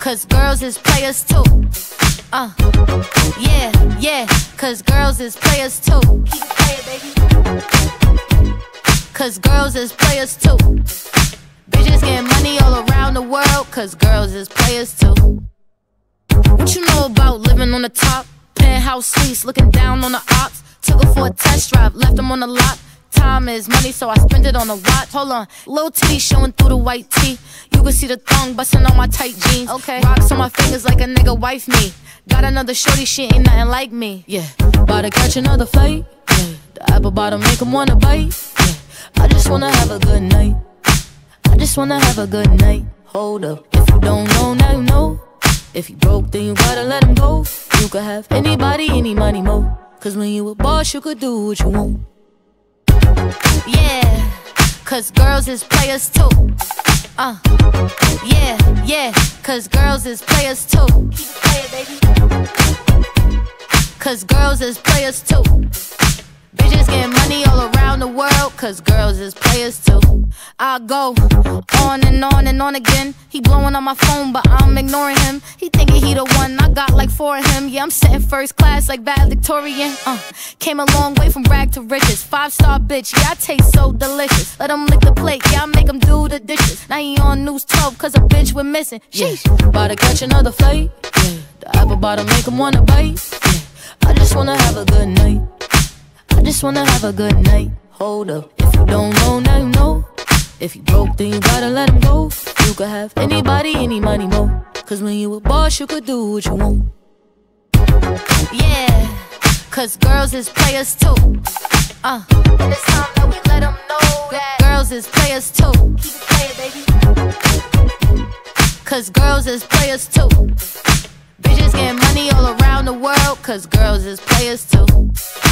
cause girls is players too. Yeah, yeah, cause girls is players too. Keep it playing, baby. Cause girls is players too. Bitches getting money all around the world, cause girls is players too. What you know about living on the top? Penthouse suites, looking down on the ops. Took her for a test drive, left them on the lot. Time is money, so I spend it on a watch. Hold on, little titty showing through the white tee. You can see the thong bustin' on my tight jeans. Okay, rocks on my fingers like a nigga wife me. Got another shorty, she ain't nothing like me. Yeah, about to catch another flight. Yeah, the apple bottom make 'em wanna bite. Yeah, I just wanna have a good night. I just wanna have a good night. Hold up, if you don't know, now you know. If you broke, then you gotta let him go. You could have anybody, any money, mo. Cause when you a boss, you could do what you want. Yeah, cause girls is players too. Yeah, yeah, cause girls is players too. Keep it playing, baby. Cause girls is players too. Bitches getting money all around the world, cause girls is players too. I go on and on again. He blowing on my phone, but I'm ignoring him. He thinking he the one, I got like 4 of him. Yeah, I'm sitting first class like valedictorian. Came a long way from rag to riches. 5-star bitch, yeah, I taste so delicious. Let him lick the plate, yeah, I make him do the dishes. Now he on news 12, cause a bitch we're missing. Sheesh, about to catch another flight. Yeah, the apple bottom make him wanna bite. Yeah, I just wanna have a good night. I just wanna have a good night. Hold up, if you don't know, now you know. If you broke, then you gotta let him go. You could have anybody, any money, mo. Cause when you a boss, you could do what you want. Yeah, cause girls is players too. And it's time that we let them know that girls is players too. Keep it playing, baby. Cause girls is players too. Bitches getting money all around the world, cause girls is players too.